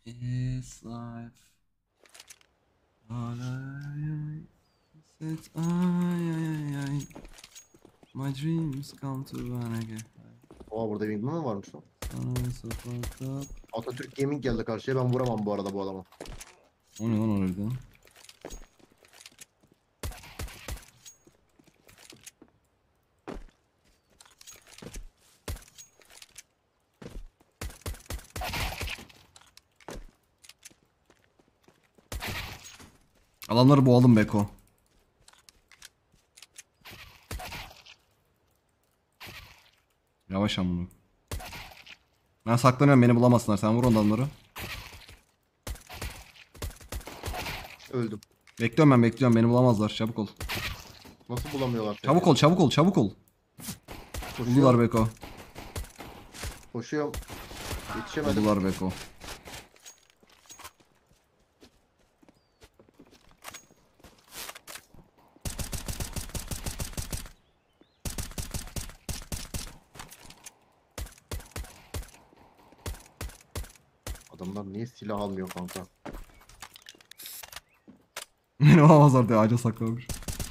is life. Ay, said, ay, ay, ay. My dreams come to an again. Oha burada Wingman mı varmış lan? Sana sokakta. Atatürk Gaming geldi karşıya, ben vuramam bu arada bu adama. O ne lan orada? Alanları boğalım Beko. Yavaş amına. Ben saklanıyorum, beni bulamasınlar. Sen vur onları. Öldüm. Bekliyorum, ben bekliyorum. Beni bulamazlar. Çabuk ol. Nasıl bulamıyorlar seni? Çabuk ol, çabuk ol, çabuk ol. Buldular Koşuyorum. Beko. Koşuyorum. Yetişemedim. Buldular Beko. Adamlar niye silah almıyor kanka? Beni bulamazlar diye ağaca saklamış.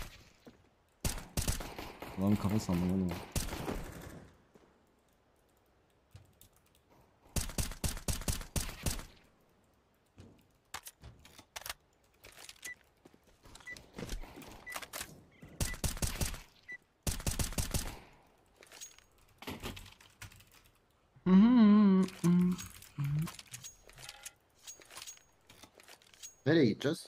Lan kafa sandım oğlum. Nereye gideceğiz?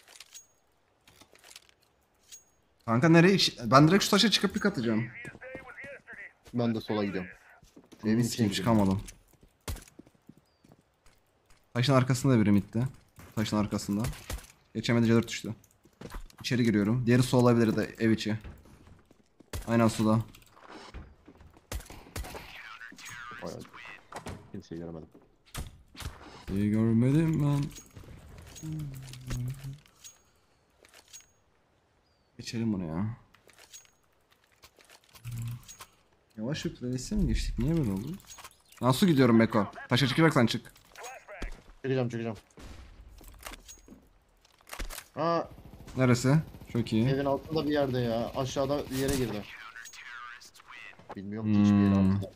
Kanka nereye? Ben direkt şu taşa çıkıp pik atacağım. Ben de sola gidiyorum. Şu evin içine Sikeyim, gidiyorum. çıkamadım. Taşın arkasında biri mitti. Taşın arkasında. Geçemedi, C4 düştü. İçeri giriyorum. Diğeri su olabilir de ev içi. Aynen suda. Bayağı. Kimseyi göremedim. İyi görmedim ben. Geçelim bunu ya. Yavaş bir playlist'e mi geçtik? Niye böyle oldu? Nasıl gidiyorum Beko? Taşa çıkacaksan çık. Çıkacağım. Aa, Neresi? Çok iyi. evin altında bir yerde ya. Aşağıda bir yere girdi. Bilmiyorum ki hiçbir yere altında.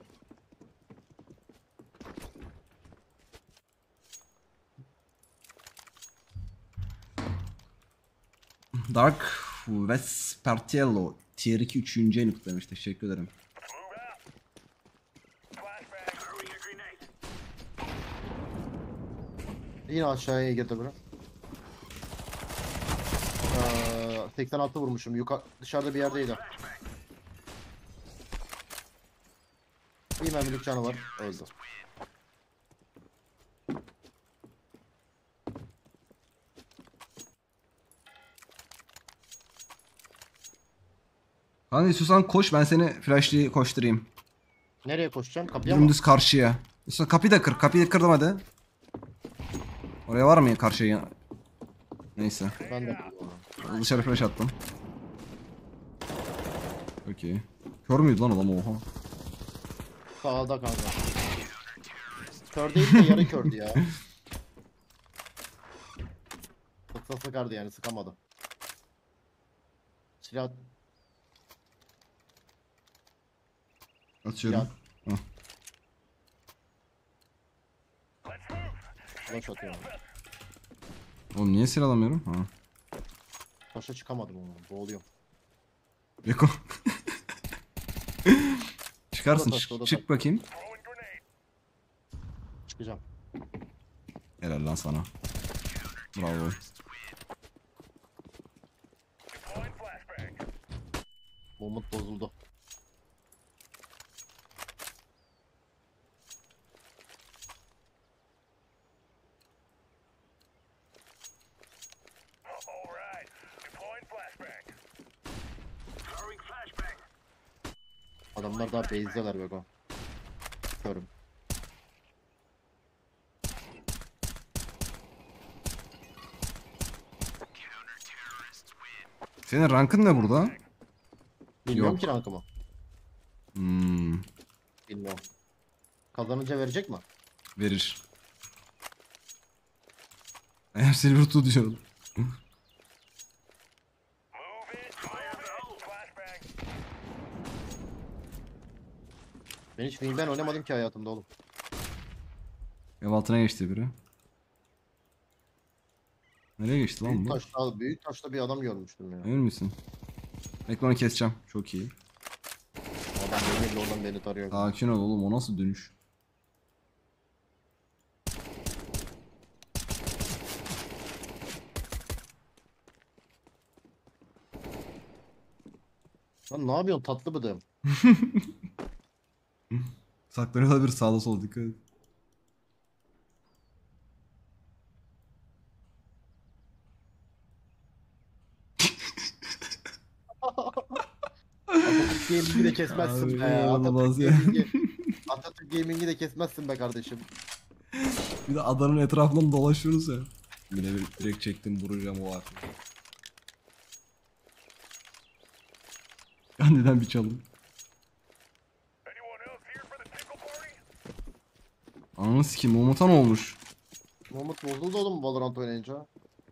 Dark Vespertiello Tier 2 3. en kutlamış. Teşekkür ederim. Yine aşağıya girdi biri. 86 vurmuşum. Dışarıda bir yerdeydi. Bir mermilik canı var. Öldü. Hani istiyorsan koş, ben seni flash'li koşturayım. Nereye koşacağım? Kapıya mı? Dümdüz karşıya. İstiyorsan kapıyı da kır. Kapıyı kırdım hadi. Oraya var mı ya karşıya? Neyse. Ben de. Dışarı flash attım. Okey. Kör müydü lan adam, oha. Sağda kanka. Kör değil de yarı kördü ya. Sıksa sıkardı yani, sıkamadı. Silah Atıyorum. Hah. flash atıyor. Oğlum niye silah alamıyorum? Ha. Taşa çıkamadım onu. Boğuluyorum. Beko. Çıkarsın. O da taş, o da Çık bakayım. Çıkacağım. Helal lan sana. Bravo. Moment bozuldu. Adamlar daha base'deler Beko. Körüm. Senin rankın ne burada? Bilmiyorum Yok. ki rankımı. Hmm, Bilmiyorum. Kazanınca verecek mi? verir. I am Silver 2 diyor. Ben hiç wingman oynamadım ki hayatımda oğlum. Ev altına geçti biri. Nereye geçti lan Büyük bu? taşta, büyük taşta bir adam görmüştüm ya. Emin misin? Bekle onu keseceğim. Çok iyi. Adam belli oradan beni tarıyor. Sakin ol oğlum, o nasıl dönüş? Lan ne yapıyorsun tatlı bıdım? Saklanıyorlar bir sağda sola, dikkat et. Atatürk Gaming'i de kesmezsin Abi, be. inanılmaz Atatürk ya. Gaming'i Atatürk Gaming'i de kesmezsin be kardeşim. Bir de adanın etrafından dolaşıyoruz ya. Yine bir direkt çektim, vuracağım o artık. Anneden bir çalın. Ananı sikeyim, Umut'a ne olmuş? Mahmut bozuldu oğlum Valorant oynayınca.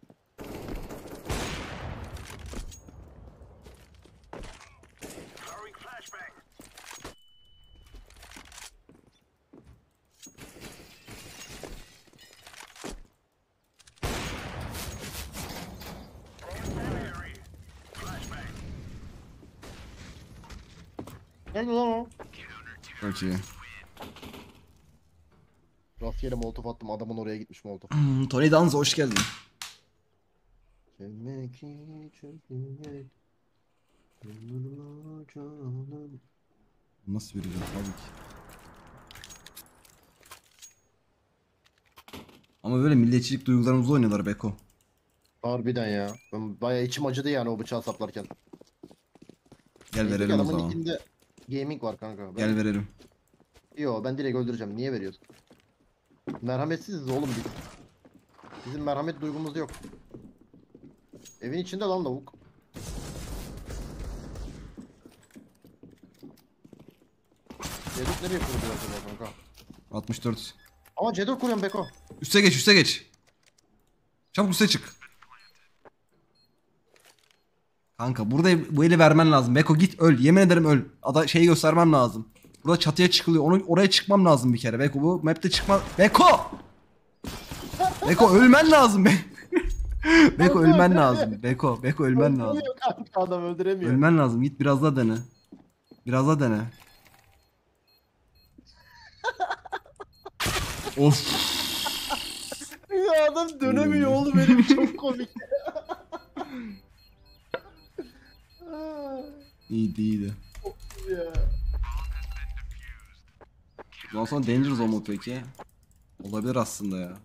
Nerede lan o? Çok iyi. Rastgele molotof attım adamın oraya gitmiş molotof. Tony Danza hoş geldin. Sevmek için değil. Canım. Nasıl vereceğim tabii ki. Ama böyle milliyetçilik duygularımızla oynuyorlar Beko. Harbiden ya. Ben bayağı içim acıdı yani o bıçağı saplarken. Gel Neyse ki verelim o adamın zaman. içinde gaming var kanka. Ben... Gel verelim. Yo ben direkt öldüreceğim. Niye veriyorsun? Merhametsiziz oğlum biz. Bizim merhamet duygumuz yok. Evin içinde lan lavuk. Ceduk nereye kurdular acaba kanka? 64. Ama Ceduk kuruyorum Beko. Üste geç, üste geç. Çabuk üste çık. Kanka burada bu eli vermen lazım. Beko git öl. Yemin ederim öl. Şeyi göstermem lazım. Burada çatıya çıkılıyor. Oraya çıkmam lazım bir kere. Beko bu map'te çıkma. Beko! Beko ölmen lazım. Beko ölmen lazım. Beko ölmen lazım. Öldüremiyor kanka adam öldüremiyor. Ölmen lazım. Git biraz daha dene. Biraz daha dene. Of. Ya adam dönemiyor oğlum benim çok komik. İyiydi iyiydi. Ya. Bundan sonra Dangerous o mu peki? Olabilir aslında ya.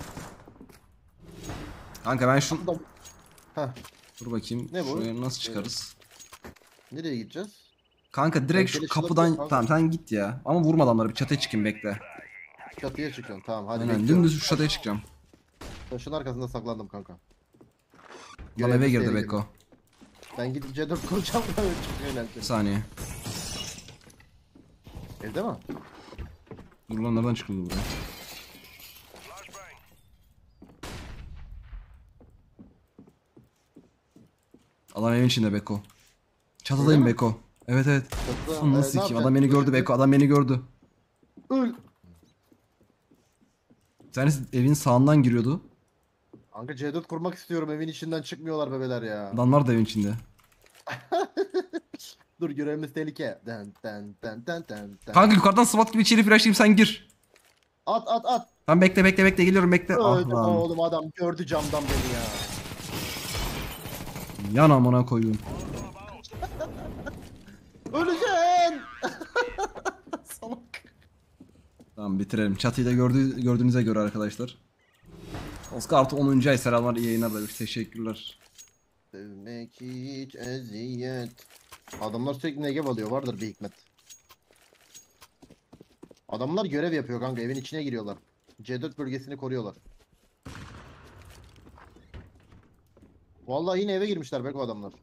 Kanka ben şu... Adam- Heh, Dur bakayım. Ne bu? Şuraya nasıl çıkarız? nereye gideceğiz? Kanka direkt şu Keleş kapıdan... alabiliyor kanka. Tamam sen git ya. Ama vurma adamları. Bir çatıya çıkayım, bekle. Çatıya çıkıyorum tamam hadi Aynen bekliyorum. dümdüz şu çatıya çıkacağım. Taşın arkasında saklandım kanka. Adam Görevli eve girdi seri Beko. gibi. Ben gidip C4 kuracağım da öyle çıkıyor Bir eğlenceli. saniye. Evde mi? Dur lan, nereden çıkıldı buraya? Adam evin içinde Beko. Çatıdayım Öyle mi? Beko. Evet evet. Çatıda, Nasıl ne sikeyim? yapacaksın? Adam beni gördü Öyle- Beko. Adam beni gördü. Öl. Bir tanesi evin sağından giriyordu. Kanka C4 kurmak istiyorum evin içinden çıkmıyorlar bebeler ya. Adamlar da evin içinde. Dur görevimiz tehlike. Den den den den den den. Kanka yukarıdan SWAT gibi içeri flashlayayım, sen gir. At at at. Tamam bekle geliyorum bekle. Ah Öldüm lan. oğlum adam gördü camdan beni ya. Yan amına koyayım. Öleceksin. Salak. Tamam bitirelim. Çatıyı da gördüğünüze göre arkadaşlar. Oscar artı 10. ay selamlar, iyi yayınlar demiş. Teşekkürler. Sevmek hiç eziyet. Adamlar sürekli negev alıyor vardır bir hikmet. Adamlar görev yapıyor kanka evin içine giriyorlar. C4 bölgesini koruyorlar. Vallahi yine eve girmişler bek o adamlar.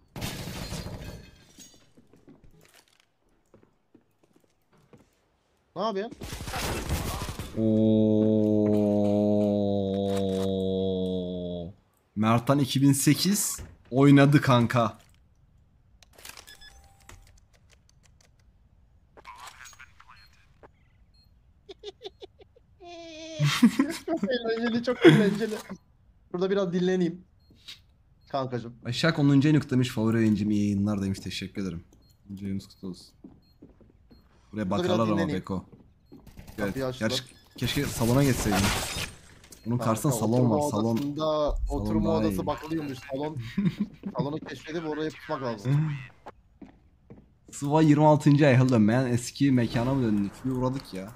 Ne yapıyorsun? Oo. Mertan 2008 oynadı kanka. Çok eğlenceli, çok eğlenceli. Burada biraz dinleneyim. Kankacım. Başak 10. en yüklemiş, favori oyuncum iyi yayınlar demiş, teşekkür ederim. Yayınımız kutlu olsun. Buraya Burada bakarlar biraz ama dinleneyim. Beko. Kapıyı Evet, açtılar. gerçi keşke salona geçseydin. Bunun karşısında Kanka, salon var, oturma salon. odasında, oturma daha odası iyi. bakılıyormuş. Salonu keşfedip oraya tutmak lazım. Sıva 26. ay hello man, eski mekana mı döndük? Bir uğradık ya.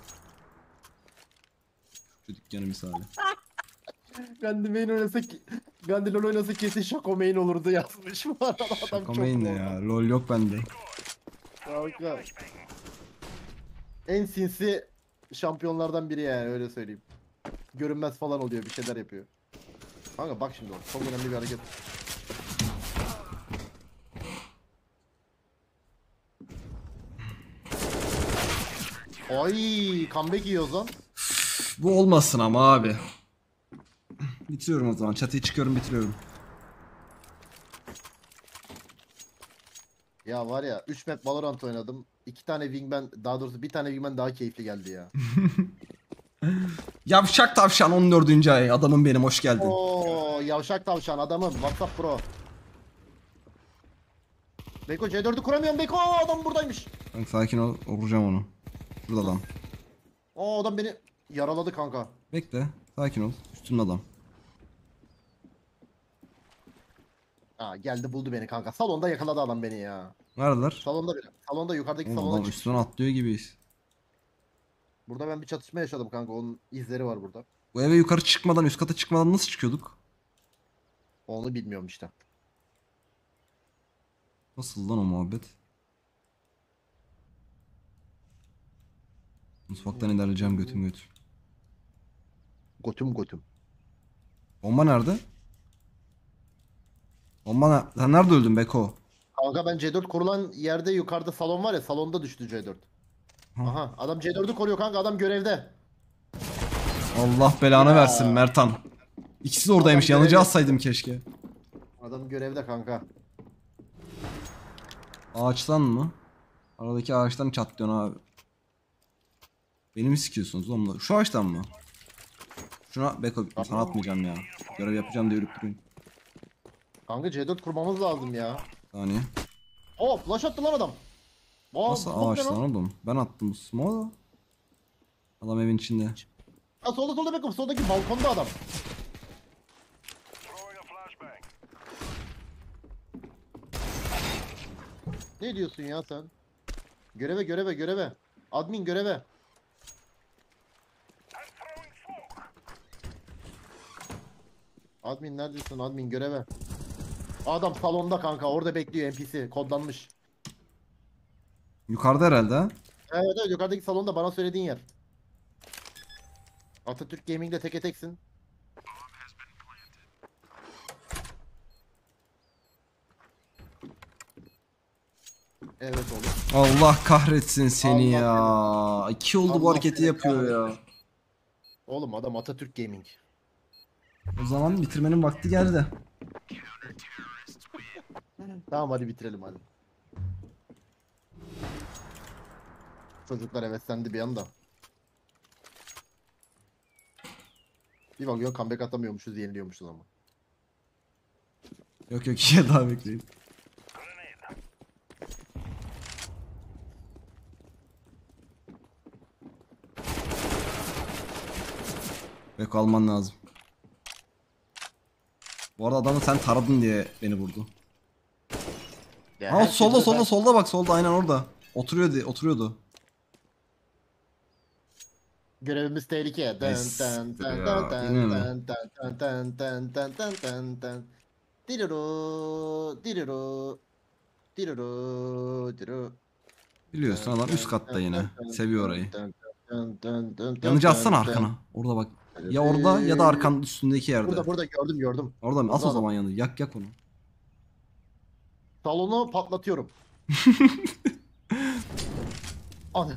Şu dükkanı misali. Gandhi main oynasak, Gandhi LoL oynasa kesin Şako main olurdu yazmış bu arada. Adam Şaka çok main ne normal. ya? LOL yok bende. Kanka. En sinsi şampiyonlardan biri yani, öyle söyleyeyim. Görünmez falan oluyor, bir şeyler yapıyor. Kanka bak şimdi o çok önemli bir hareket. Ay, comeback yiyoruz lan. Bu olmasın ama abi. Bitiriyorum o zaman. Çatıya çıkıyorum, bitiriyorum. Ya var ya, 3 map Valorant oynadım. 2 tane Wingman, daha doğrusu bir tane Wingman daha keyifli geldi ya. Yavşak tavşan 14. ay. Adamım benim, hoş geldin. Oo, yavşak tavşan adamım, WhatsApp Pro. Beko C4'ü kuramıyorum Beko, adam buradaymış. Kanka sakin ol, vuracağım onu. Burada adam. O adam beni yaraladı kanka. Bekle, sakin ol. Üstünde adam. Aa, geldi buldu beni kanka. Salonda yakaladı adam beni ya. Neredeler? Salonda bile. Salonda, yukarıdaki Oğlum salona adam çıktı. üstünden atlıyor gibiyiz. Burada ben bir çatışma yaşadım kanka. Onun izleri var burada. Bu eve yukarı çıkmadan, üst kata çıkmadan nasıl çıkıyorduk? Onu bilmiyorum işte. Nasıl lan o muhabbet? Mutfaktan ilerleyeceğim götüm götüm. Götüm. Bomba nerede? Sen nerede öldün Beko? Kanka ben C4 korulan yerde, yukarıda salon var ya, salonda düştü C4. Ha. Aha, adam C4'ü koruyor kanka, adam görevde. Allah belanı Ya. versin Mertan. İkisi de oradaymış. Adam Yanıcı görev alsaydım keşke. Adam görevde kanka. Ağaçtan mı? Aradaki ağaçtan çatlıyorsun abi. Beni mi sikiyorsunuz oğlum? Şu ağaçtan mı? Şuna Beko sana atmayacağım ya. Görev yapacağım diye yürüp durayım. Kanka C4 kurmamız lazım ya. Saniye. Oh, flash attı lan adam. Aa, Nasıl bu smoke ne ağaçtan lan? oğlum? Ben attım bu smoke'u da. Adam evin içinde. Ha, solda Beckham, soldaki balkonda adam. Ne diyorsun ya sen? Göreve. Admin göreve. Admin neredesin? Admin göreve. Adam salonda kanka, orada bekliyor, NPC kodlanmış. Yukarıda herhalde ha? Evet, yukarıdaki salonda, bana söylediğin yer. Atatürk Gaming'de teke teksin. Evet oğlum. Allah kahretsin seni Allah ya. 2 oldu bu Allah hareketi seni yapıyor ya. Oğlum adam Atatürk Gaming. O zaman bitirmenin vakti geldi. Tamam, hadi bitirelim hadi. Çocuklar heveslendi bir anda. Bir bakıyorsun comeback atamıyormuşuz, yeniliyormuşuz ama. Yok 2'ye daha bekleyin. Beko alman lazım. Bu arada adamı sen taradın diye beni vurdu. Ya Ha her solda şeyde ben- solda bak, solda aynen orada. Oturuyordu. Görevimiz tehlike. Es- ya, değil mi? Biliyorsun adam üst katta yine. Seviyor orayı. Yanıcı atsana arkana. Orada bak. Ya orada ya da arkanın üstündeki yerde. Burada gördüm. Orada mı? As o Burada zaman yanı. Yak onu. Salonu patlatıyorum. Ananı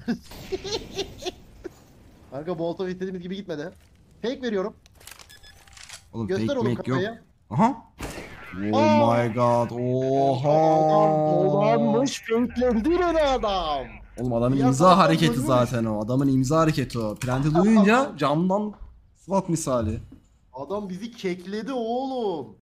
Kanka Molotov istediğimiz gibi gitmedi. Fake veriyorum. Oğlum Göster fake oğlum make yok. kafayı. Aha. Oh my god. Adam Oha. dolanmış, fakeledi beni adam. Oğlum adamın Ya imza adam hareketi dönmüş. zaten o. Adamın imza hareketi o. Plant'i duyunca camdan SWAT misali. Adam bizi kekledi oğlum.